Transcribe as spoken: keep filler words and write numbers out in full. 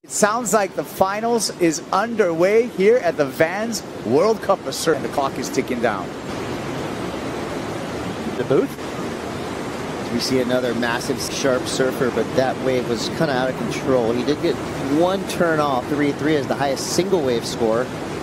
It sounds like the finals is underway here at the Vans World Cup of Surf. The clock is ticking down. The booth. We see another massive sharp surfer, but that wave was kind of out of control. He did get one turn off. three three is the highest single wave score.